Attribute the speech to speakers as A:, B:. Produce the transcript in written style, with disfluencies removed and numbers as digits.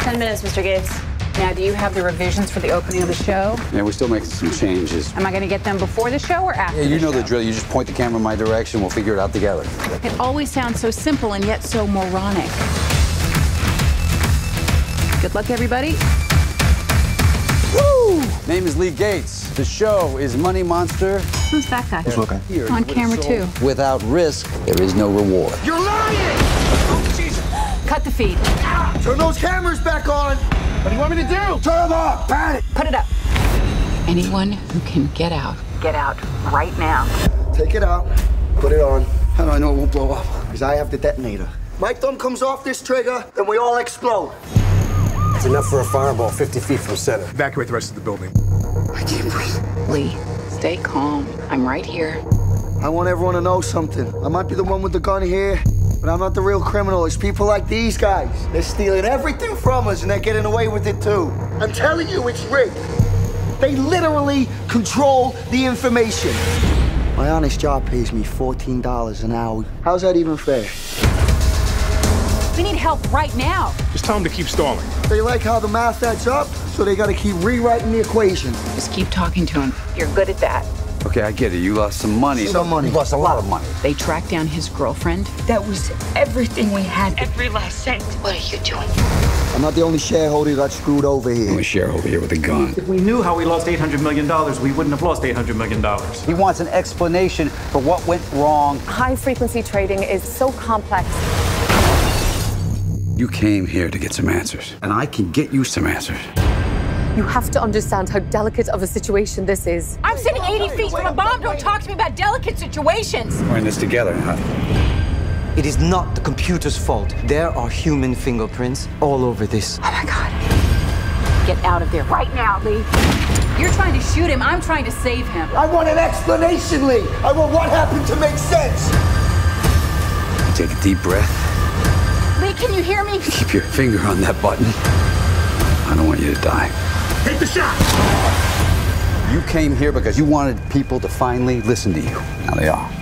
A: 10 minutes, Mr. Gates.
B: Now, do you have the revisions for the opening of the show?
C: Yeah, we're still making some changes.
B: Am I going to get them before the show or after?
C: Yeah, you know
B: the
C: the drill. You just point the camera in my direction. We'll figure it out together.
B: It always sounds so simple and yet so moronic. Good luck, everybody.
C: Woo! Name is Lee Gates. The show is Money Monster.
B: Who's that guy?
D: Who's looking?
C: Here,
B: On
C: with
B: camera,
C: a soul.
B: too.
C: Without risk, there is no reward.
D: You're lying! Oh, Jesus!
B: Cut the feed.
D: Turn those cameras back on! What do you want me to do? Turn them off! Ban it!
B: Put it up. Anyone who can get out right now.
D: Take it out. Put it on. How do I know it won't blow up? Because I have the detonator. My thumb comes off this trigger, and we all explode.
E: It's enough for a fireball 50 feet from center.
F: Evacuate the rest of the building.
D: I can't breathe.
B: Lee, stay calm. I'm right here.
D: I want everyone to know something. I might be the one with the gun here, but I'm not the real criminal. It's people like these guys. They're stealing everything from us, and they're getting away with it, too. I'm telling you, it's rigged. They literally control the information. My honest job pays me $14 an hour. How's that even fair?
B: We need help right now.
F: Just tell them to keep stalling.
D: They like how the math adds up, so they gotta keep rewriting the equation.
B: Just keep talking to him. You're good at that.
C: Okay, I get it. You lost some money.
D: Some money.
C: You lost a lot of money.
B: They tracked down his girlfriend.
G: That was everything we had.
H: Every last cent.
G: What are you doing?
D: I'm not the only shareholder who got screwed over
C: I'm
D: here.
C: a shareholder here with a gun.
I: If we knew how we lost $800 million, we wouldn't have lost $800 million.
C: He wants an explanation for what went wrong.
A: High-frequency trading is so complex.
C: You came here to get some answers, and I can get you some answers.
A: You have to understand how delicate of a situation this is.
B: I'm sitting 80 feet from a bomb. Don't talk to me about delicate situations.
C: We're in this together, huh?
J: It is not the computer's fault. There are human fingerprints all over this.
B: Oh my God. Get out of there right now, Lee. You're trying to shoot him. I'm trying to save him.
D: I want an explanation, Lee. I want what happened to make sense.
C: Take a deep breath.
B: Lee, can you hear me?
C: Keep your finger on that button. I don't want you to die.
F: Take the shot!
C: You came here because you wanted people to finally listen to you. Now they are.